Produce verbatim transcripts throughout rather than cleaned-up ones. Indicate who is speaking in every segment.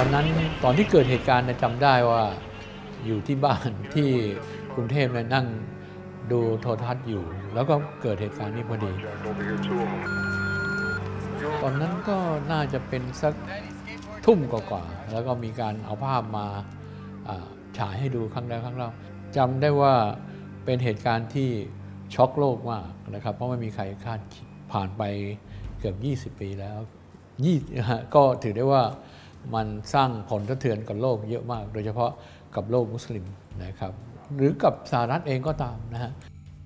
Speaker 1: อนนั้นตอนที่เกิดเหตุการณ์จำได้ว่าอยู่ที่บ้านที่กรุงเทพเนี่ยนั่งดูโทรทัศน์อยู่แล้วก็เกิดเหตุการณ์นี้พอดีตอนนั้นก็น่าจะเป็นสักทุ่มกว่าๆแล้วก็มีการเอาภาพมาฉายให้ดูครั้งแรกครั้งแรกจำได้ว่าเป็นเหตุการณ์ที่ช็อกโลกมากนะครับเพราะไม่มีใครคาดคิดผ่านไปเกือบยี่สิบปีแล้วยี่ก็ถือได้ว่ามันสร้างผลสะเทือนกับโลกเยอะมากโดยเฉพาะกับโลกมุสลิมนะครับหรือกับสหรัฐเองก็ตามนะฮะ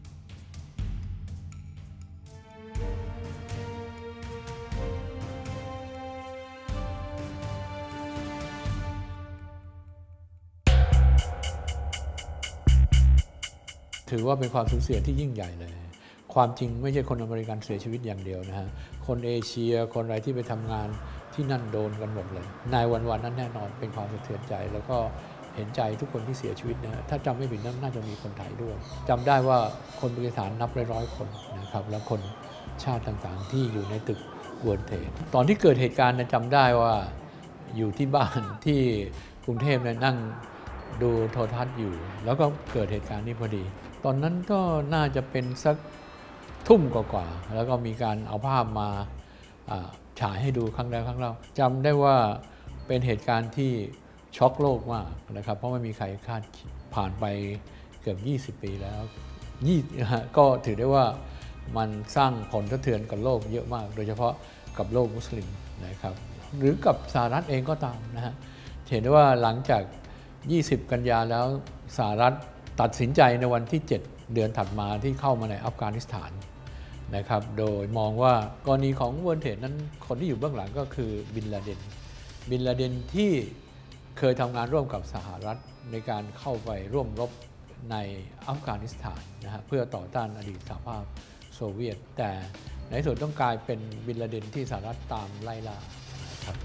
Speaker 1: ถือว่าเป็นความสูญเสียที่ยิ่งใหญ่เลยความจริงไม่ใช่คนอเมริกันเสียชีวิตอย่างเดียวนะฮะคนเอเชียคนอะไรที่ไปทำงานที่นั่นโดนกันหมดเลยในวันๆนั้นแน่นอนเป็นความสะเทือนใจแล้วก็เห็นใจทุกคนที่เสียชีวิตนะถ้าจำไม่ผิดนั้นน่าจะมีคนไทยด้วยจำได้ว่าคนปากีสถานนับร้อยๆคนนะครับแล้วคนชาติต่างๆที่อยู่ในตึกเวิร์ลด์เทรดตอนที่เกิดเหตุการณ์จำได้ว่าอยู่ที่บ้านที่กรุงเทพเนี่ยนั่งดูโทรทัศน์อยู่แล้วก็เกิดเหตุการณ์นี้พอดีตอนนั้นก็น่าจะเป็นสักทุ่มกว่าๆแล้วก็มีการเอาภาพมาฉายให้ดูครั้งแรกครั้งแรกจำได้ว่าเป็นเหตุการณ์ที่ช็อกโลกมากนะครับเพราะไม่มีใครคาดคิดผ่านไปเกือบยี่สิบปีแล้วยี่ก็ถือได้ว่ามันสร้างผลสะเทือนกับโลกเยอะมากโดยเฉพาะกับโลกมุสลิมนะครับหรือกับสหรัฐเองก็ตามนะฮะเห็นได้ว่าหลังจากยี่สิบกันยาแล้วสหรัฐตัดสินใจในวันที่เจ็ดเดือนถัดมาที่เข้ามาในอัฟกานิสถานนะครับโดยมองว่ากรณีของเวิร์ลด์เทรดนั้นคนที่อยู่เบื้องหลังก็คือบินลาเดนบินลาเดนที่เคยทำงานร่วมกับสหรัฐในการเข้าไปร่วมรบในอัฟกานิสถานนะฮะเพื่อต่อต้านอดีตสหภาพโซเวียตแต่ในที่สุดต้องกลายเป็นบินลาเดนที่สหรัฐตามไล่ล่านะครับ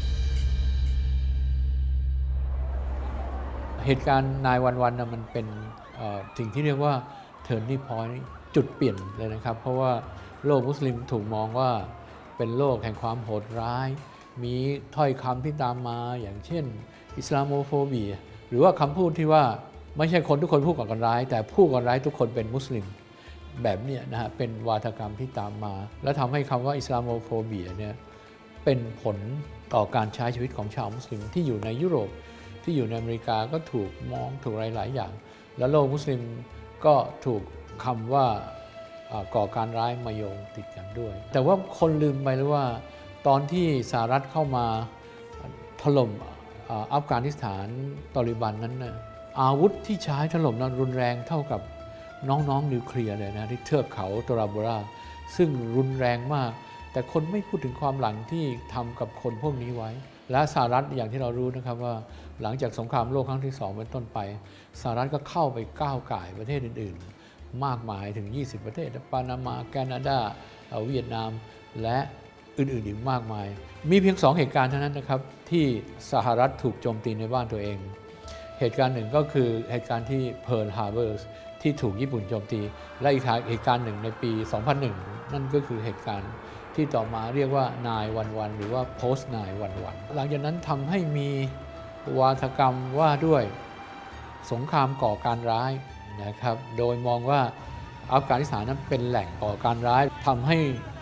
Speaker 1: เหตุการณ์นายวันๆนะมันเป็นสิ่งที่เรียกว่า turning point จุดเปลี่ยนเลยนะครับเพราะว่าโลกมุสลิมถูกมองว่าเป็นโลกแห่งความโหดร้ายมีถ้อยคำที่ตามมาอย่างเช่นอิสลามโมโฟเบียหรือว่าคำพูดที่ว่าไม่ใช่คนทุกคนพูดก่อการร้ายแต่ผู้ก่อการร้ายทุกคนเป็นมุสลิมแบบนี้นะฮะเป็นวาทกรรมที่ตามมาและทำให้คำว่าอิสลามโมโฟเบียเนี่ยเป็นผลต่อการใช้ชีวิตของชาวมุสลิมที่อยู่ในยุโรปที่อยู่ในอเมริกาก็ถูกมองถูกหลายๆอย่างและโลกมุสลิมก็ถูกคำว่าก่อการร้ายมาโยงติดกันด้วยแต่ว่าคนลืมไปเลยว่าตอนที่สหรัฐเข้ามาถล่มอัฟกานิสถานตอลิบันนั้นนะอาวุธที่ใช้ถล่มนั้นรุนแรงเท่ากับน้องๆนิวเคลียร์เลยนะที่เทือกเขาโตราโบราซึ่งรุนแรงมากแต่คนไม่พูดถึงความหลังที่ทำกับคนพวกนี้ไว้และสหรัฐอย่างที่เรารู้นะครับว่าหลังจากสงครามโลกครั้งที่สองเป็นต้นไปสหรัฐก็เข้าไปก้าวก่ายประเทศอื่นๆมากมายถึงยี่สิบประเทศปานามาแคนาดาเวียดนามและอื่นๆอีกมากมายมีเพียงสองเหตุการณ์เท่านั้นนะครับที่สหรัฐถูกโจมตีในบ้านตัวเองเหตุการณ์หนึ่งก็คือเหตุการณ์ที่เพิร์ลฮาร์เบอร์ที่ถูกญี่ปุ่นโจมตีและอีกเหตุการณ์หนึ่งในปีสองพันหนึ่งนั่นก็คือเหตุการณ์ที่ต่อมาเรียกว่านายวันวันหรือว่า post นายวันวันหลังจากนั้นทำให้มีวาทกรรมว่าด้วยสงครามก่อการร้ายนะครับโดยมองว่าอัฟกานิสถานนั้นเป็นแหล่งก่อการร้ายทำให้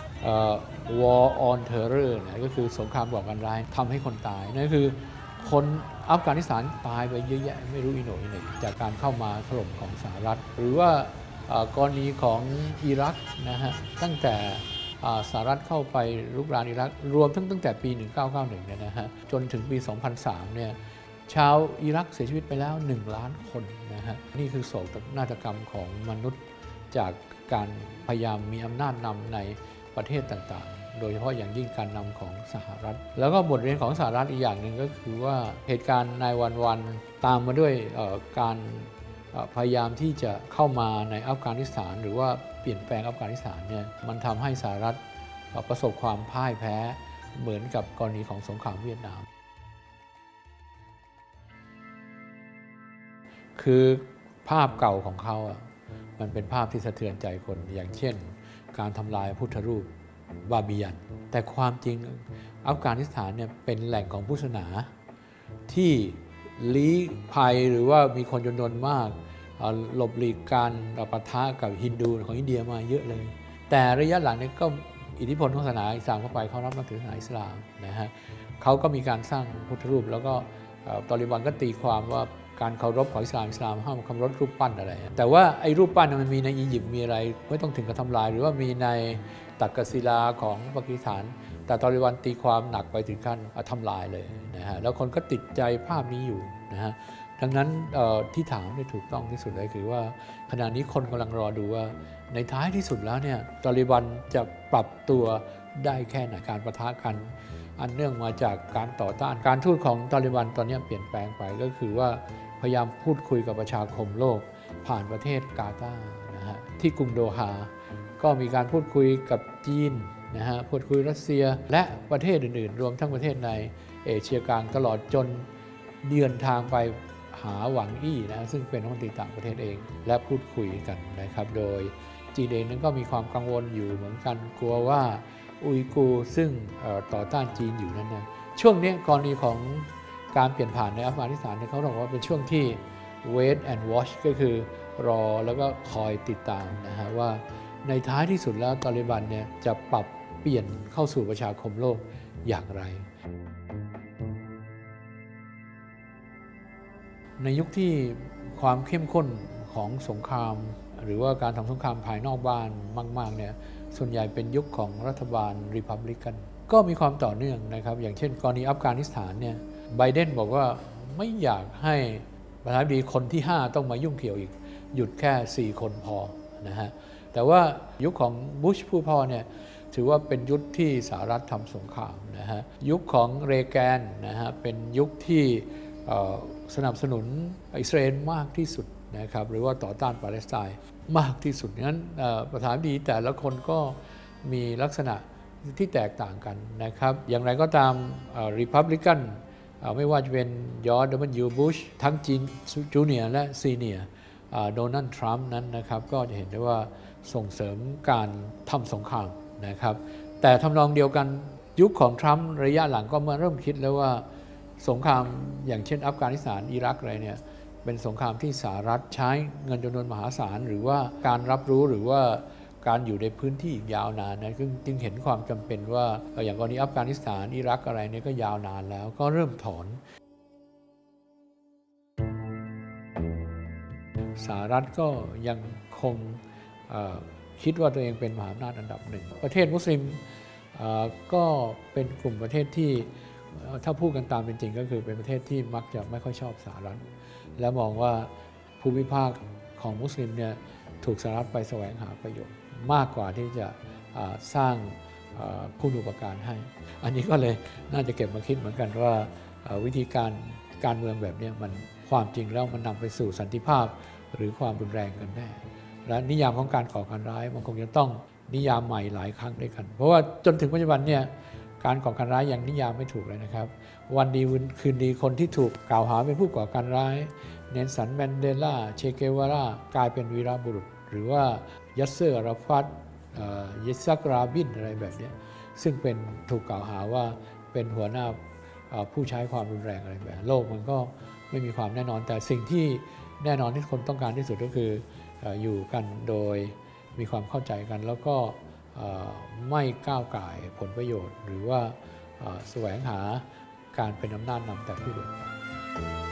Speaker 1: war on terror นะก็คือสงครามก่อการร้ายทำให้คนตายนั่นคือคนอัฟกานิสถานตายไปเยอะแยะไม่รู้อีโหน่อีเหน่จากการเข้ามาถล่มของสหรัฐหรือว่ากรณีของอิรักนะฮะตั้งแต่สหรัฐเข้าไปรุกรานอิรักรวมทั้งตั้งแต่ปีหนึ่งเก้าเก้าหนึ่งเนี่ยนะฮะจนถึงปีสองพันสามเนี่ยชาวอิรักเสียชีวิตไปแล้วหนึ่งล้านคนนะฮะนี่คือโศกนาฏกรรมของมนุษย์จากการพยายามมีอำนาจนำในประเทศต่างๆโดยเฉพาะอย่างยิ่งการนำของสหรัฐแล้วก็บทเรียนของสหรัฐอีกอย่างหนึ่งก็คือว่าเหตุการณ์นายวันๆตามมาด้วยการพยายามที่จะเข้ามาในอัฟกานิสถานหรือว่าเปลี่ยนแปลงอัฟกานิสถานเนี่ยมันทำให้สหรัฐประสบความพ่ายแพ้เหมือนกับกรณีของสงครามเวียดนามคือภาพเก่าของเขาอ่ะมันเป็นภาพที่สะเทือนใจคนอย่างเช่นการทำลายพุทธรูปบาบิยันแต่ความจริงอัฟกานิสถานเนี่ยเป็นแหล่งของพุทธศาสนาที่ลี้ภัยหรือว่ามีคนจำนวนมากหลบหลีกการปะทะกับฮินดูของอินเดียมาเยอะเลยแต่ระยะหลังนี้ก็อิทธิพลของศาสนาอิสลามเข้าไปเขารับนับถือศาสนาอิสลามนะฮะเขาก็มีการสร้างพุทธรูปแล้วก็ตอลิบันก็ตีความว่าการเคารพของอิสลามอิสลามห้ามเคารพรูปปั้นอะไรแต่ว่าไอ้รูปปั้นมันมีในอียิปต์มีอะไรไม่ต้องถึงกับทำลายหรือว่ามีในตักกศิลาของปากีสถานแต่ตอลิบันตีความหนักไปถึงขั้นทำลายเลยนะฮะแล้วคนก็ติดใจภาพนี้อยู่นะฮะดังนั้นที่ถามได้ถูกต้องที่สุดเลยคือว่าขณะนี้คนกำลังรอดูว่าในท้ายที่สุดแล้วเนี่ยตอลิบันจะปรับตัวได้แค่ไหนการปะทะกันอันเนื่องมาจากการต่อต้านการทูตของตอลิบันตอนนี้เปลี่ยนแปลงไปก็คือว่าพยายามพูดคุยกับประชาคมโลกผ่านประเทศกาตาร์นะฮะที่กรุงโดฮาก็มีการพูดคุยกับจีนนะฮะพูดคุยรัสเซียและประเทศอื่นๆรวมทั้งประเทศในเอเชียกลางตลอดจนเดินทางไปหาหวังอี้นะซึ่งเป็นรัฐมนตรีต่างประเทศเองและพูดคุยกันนะครับโดยจีนเองนั้นก็มีความกังวลอยู่เหมือนกันกลัวว่าอุยกูร์ซึ่งต่อต้านจีนอยู่นั้นนะช่วงนี้กรณีของการเปลี่ยนผ่านในอัฟกานิสถานเขาบอกว่าเป็นช่วงที่ wait and watch ก็คือรอแล้วก็คอยติดตามนะฮะว่าในท้ายที่สุดแล้วตอลิบันเนี่ยจะปรับเปลี่ยนเข้าสู่ประชาคมโลกอย่างไรในยุคที่ความเข้มข้นของสงครามหรือว่าการทำสงครามภายนอกบ้านมากๆเนี่ยส่วนใหญ่เป็นยุคของรัฐบาลริพับลิกันก็มีความต่อเนื่องนะครับอย่างเช่นกรณีอัฟกานิสถานเนี่ยไบเดนบอกว่าไม่อยากให้ประธานาธิบดีคนที่ห้าต้องมายุ่งเกี่ยวอีกหยุดแค่สี่คนพอนะฮะแต่ว่ายุคของบุชผู้พ่อเนี่ยถือว่าเป็นยุคที่สหรัฐทำสงครามนะฮะยุคของเรแกนนะฮะเป็นยุคที่สนับสนุนอิสราเอลมากที่สุดนะครับหรือว่าต่อต้านปาเลสไตน์มากที่สุดงั้นประธานาธิบดีแต่ละคนก็มีลักษณะที่แตกต่างกันนะครับอย่างไรก็ตามริพับลิกันไม่ว่าจะเป็นยอร์จ ดับเบิลยู บุชทั้งจีนจูเนียร์และซีเนียร์โดนัลด์ทรัมป์นั้นนะครับก็จะเห็นได้ว่าส่งเสริมการทำสงครามนะครับแต่ทำนองเดียวกันยุคของทรัมป์ระยะหลังก็มาเริ่มคิดแล้วว่าสงครามอย่างเช่นอัฟกานิสถานอิรักอะไรเนี่ยเป็นสงครามที่สหรัฐใช้เงินจำนวนมหาศาลหรือว่าการรับรู้หรือว่าการอยู่ในพื้นที่ยาวนานนะจึงเห็นความจำเป็นว่าอย่างกรณีอัฟกานิสถานอิรักอะไรเนี่ยก็ยาวนานแล้วก็เริ่มถอนสหรัฐก็ยังคงคิดว่าตัวเองเป็นมหาอำนาจอันดับหนึ่งประเทศมุสลิมก็เป็นกลุ่มประเทศที่ถ้าพูดกันตามเป็นจริงก็คือเป็นประเทศที่มักจะไม่ค่อยชอบสหรัฐและมองว่าภูมิภาคของมุสลิมเนี่ยถูกสหรัฐไปแสวงหาประโยชน์มากกว่าที่จะสร้างคุณูปการให้อันนี้ก็เลยน่าจะเก็บมาคิดเหมือนกันว่าวิธีการการเมืองแบบนี้มันความจริงแล้วมันนำไปสู่สันติภาพหรือความรุนแรงกันแน่และนิยามของการก่อการร้ายมันคงจะต้องนิยามใหม่หลายครั้งด้วยกันเพราะว่าจนถึงปัจจุบันเนี่ยการก่อการร้ายยังนิยามไม่ถูกเลยนะครับวันดีคืนดีคนที่ถูกกล่าวหาเป็นผู้ก่อการร้ายเนลสันแมนเดลาเชเกวารากลายเป็นวีรบุรุษหรือว่ายัสเซอร์อาราฟัตยิซักราบินอะไรแบบนี้ซึ่งเป็นถูกกล่าวหาว่าเป็นหัวหน้าผู้ใช้ความรุนแรงอะไรแบบโลกมันก็ไม่มีความแน่นอนแต่สิ่งที่แน่นอนที่คนต้องการที่สุดก็คืออยู่กันโดยมีความเข้าใจกันแล้วก็ไม่ก้าวก่ายผลประโยชน์หรือว่าแสวงหาการเป็นอำนาจนำแต่ผู้อื่น